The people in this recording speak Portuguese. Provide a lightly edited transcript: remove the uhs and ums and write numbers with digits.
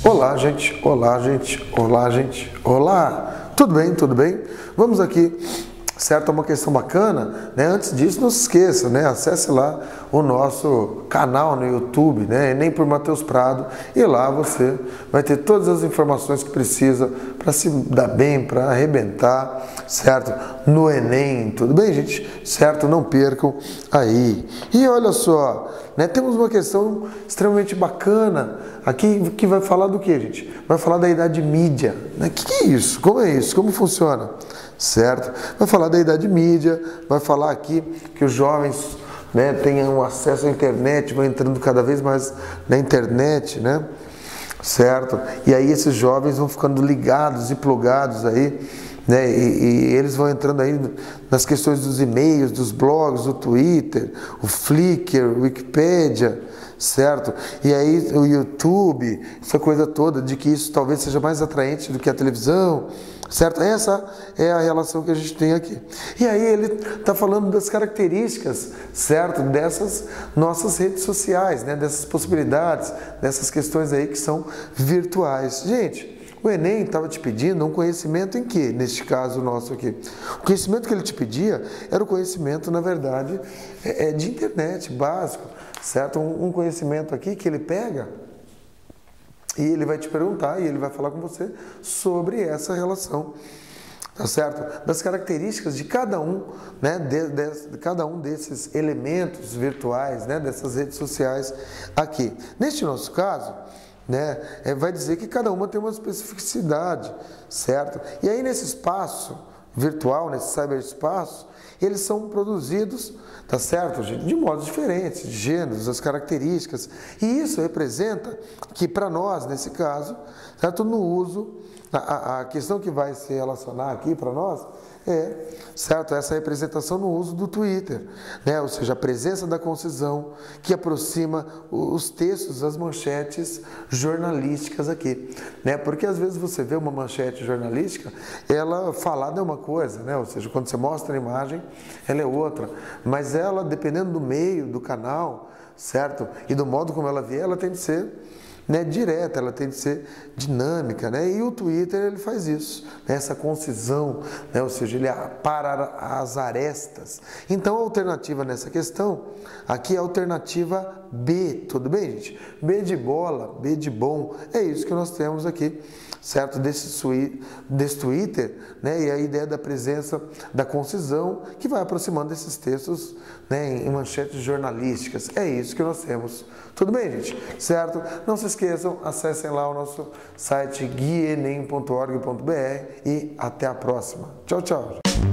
Olá, gente. Olá, gente. Olá, gente. Olá. Tudo bem? Tudo bem? Vamos aqui, certo? Uma questão bacana, né? Antes disso, não se esqueça, né? Acesse lá o nosso canal no YouTube, né? Enem por Matheus Prado, e lá você vai ter todas as informações que precisa para se dar bem, para arrebentar, certo? No Enem, tudo bem, gente? Certo? Não percam aí. E olha só, né? Temos uma questão extremamente bacana aqui que vai falar do que, gente? Vai falar da idade mídia, né? Que é isso? Como é isso? Como funciona? Certo? Vai falar da idade mídia, vai falar aqui que os jovens, né, tenham acesso à internet, vão entrando cada vez mais na internet, né? Certo? E aí esses jovens vão ficando ligados e plugados aí, né? E eles vão entrando aí nas questões dos e-mails, dos blogs, do Twitter, o Flickr, o Wikipedia, certo? E aí o YouTube, essa coisa toda de que isso talvez seja mais atraente do que a televisão, certo? Essa é a relação que a gente tem aqui. E aí ele está falando das características, certo? Dessas nossas redes sociais, né? Dessas possibilidades, dessas questões aí que são virtuais. Gente, o Enem estava te pedindo um conhecimento em que, neste caso nosso aqui? O conhecimento que ele te pedia era o conhecimento, na verdade, de internet, básico, certo? Um conhecimento aqui que ele pega e ele vai te perguntar e ele vai falar com você sobre essa relação, tá certo? Das características de cada um, né? De cada um desses elementos virtuais, né? Dessas redes sociais aqui. Neste nosso caso, né? Vai dizer que cada uma tem uma especificidade, certo? E aí nesse espaço virtual, nesse cyberespaço, eles são produzidos, tá certo, gente? De modos diferentes, de gêneros, as características. E isso representa que para nós, nesse caso, certo, no uso, a questão que vai se relacionar aqui para nós é, certo, essa representação no uso do Twitter, né? Ou seja, a presença da concisão que aproxima os textos, as manchetes jornalísticas aqui, né? Porque às vezes você vê uma manchete jornalística, ela falada é uma coisa, né? Ou seja, quando você mostra a imagem, ela é outra, mas ela, dependendo do meio, do canal, certo? E do modo como ela vier, ela tem de ser, né, direta, ela tem de ser dinâmica, né? E o Twitter ele faz isso, né? Essa concisão, né? Ou seja, ele para as arestas. Então a alternativa nessa questão aqui é a alternativa B, tudo bem, gente? B de bola, B de bom, é isso que nós temos aqui, certo? Desse Twitter, né? E a ideia da presença da concisão que vai aproximando esses textos, né, em manchetes jornalísticas. É isso que nós temos. Tudo bem, gente? Certo? Não se esqueçam, acessem lá o nosso site guienem.org.br e até a próxima. Tchau, tchau.